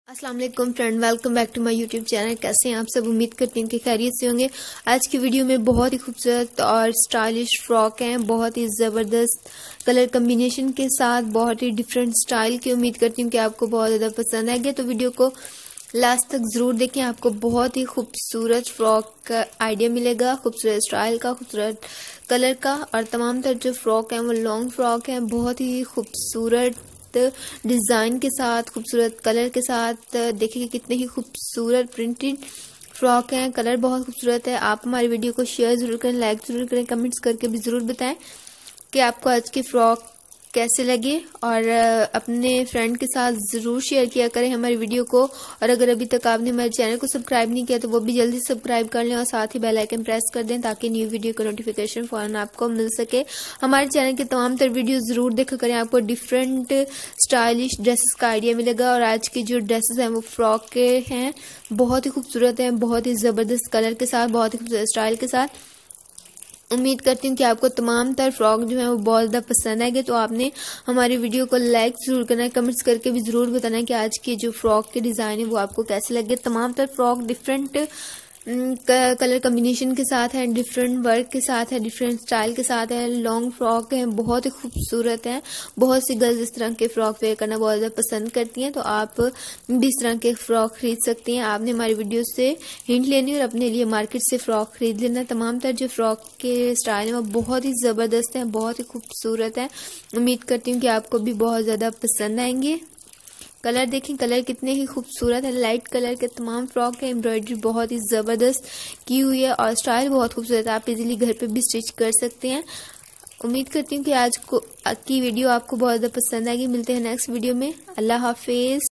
अस्सलाम वालेकुम friend, welcome back to my YouTube channel. कैसे हैं आप सब? उम्मीद करती हूँ कि खैरियत से होंगे। आज की वीडियो में बहुत ही खूबसूरत और स्टाइलिश फ्रॉक हैं, बहुत ही ज़बरदस्त कलर कम्बिनेशन के साथ, बहुत ही डिफरेंट स्टाइल की। उम्मीद करती हूँ कि आपको बहुत ज़्यादा पसंद आएगी, तो वीडियो को लास्ट तक ज़रूर देखें। आपको बहुत ही खूबसूरत फ्रॉक का आइडिया मिलेगा, खूबसूरत स्टाइल का, खूबसूरत कलर का। और तमाम तर जो फ्रॉक हैं वो लॉन्ग फ्रॉक हैं, बहुत ही खूबसूरत डिज़ाइन के साथ, खूबसूरत कलर के साथ। देखिए कितने ही खूबसूरत प्रिंटेड फ्रॉक हैं, कलर बहुत खूबसूरत है। आप हमारी वीडियो को शेयर ज़रूर करें, लाइक ज़रूर करें, कमेंट्स करके भी ज़रूर बताएं कि आपको आज की फ्रॉक कैसे लगे। और अपने फ्रेंड के साथ ज़रूर शेयर किया करें हमारी वीडियो को। और अगर अभी तक आपने हमारे चैनल को सब्सक्राइब नहीं किया तो वो भी जल्दी सब्सक्राइब कर लें और साथ ही बेल आइकन प्रेस कर दें ताकि न्यू वीडियो का नोटिफिकेशन फ़ौरन आपको मिल सके। हमारे चैनल के तमाम तर वीडियो ज़रूर देखा करें, आपको डिफरेंट स्टाइलिश ड्रेसेस का आइडिया मिलेगा। और आज की जो ड्रेसेस हैं वो फ्रॉक के हैं, बहुत ही खूबसूरत हैं, बहुत ही ज़बरदस्त कलर के साथ, बहुत ही खूबसूरत स्टाइल के साथ। उम्मीद करती हूँ कि आपको तमाम तर फ्रॉक जो है वो बहुत ज़्यादा पसंद आएंगे। तो आपने हमारी वीडियो को लाइक ज़रूर करना है, कमेंट्स करके भी ज़रूर बताना है कि आज की जो फ्रॉक के डिज़ाइन है वो आपको कैसे लगे। तमाम तर फ्रॉक डिफरेंट कलर कम्बिनेशन के साथ है, डिफरेंट वर्क के साथ है, डिफरेंट स्टाइल के साथ है। लॉन्ग फ्रॉक है, बहुत ही खूबसूरत है। बहुत सी गर्ल्स इस तरह के फ्रॉक वेयर करना बहुत ज़्यादा पसंद करती हैं, तो आप भी इस तरह के फ्रॉक खरीद सकती हैं। आपने हमारी वीडियो से हिंट लेनी और अपने लिए मार्केट से फ्रॉक खरीद लेना। तमाम तर जो फ्रॉक के स्टाइल है वो बहुत ही ज़बरदस्त है, बहुत ही खूबसूरत है। उम्मीद करती हूँ कि आपको भी बहुत ज़्यादा पसंद आएंगे। कलर देखें, कलर कितने ही खूबसूरत है, लाइट कलर के तमाम फ्रॉक है। एम्ब्रॉयडरी बहुत ही ज़बरदस्त की हुई है और स्टाइल बहुत खूबसूरत है, आप इजीली घर पे भी स्टिच कर सकते हैं। उम्मीद करती हूँ कि आज की वीडियो आपको बहुत ज़्यादा पसंद आएगी। मिलते हैं नेक्स्ट वीडियो में। अल्लाह हाफिज़।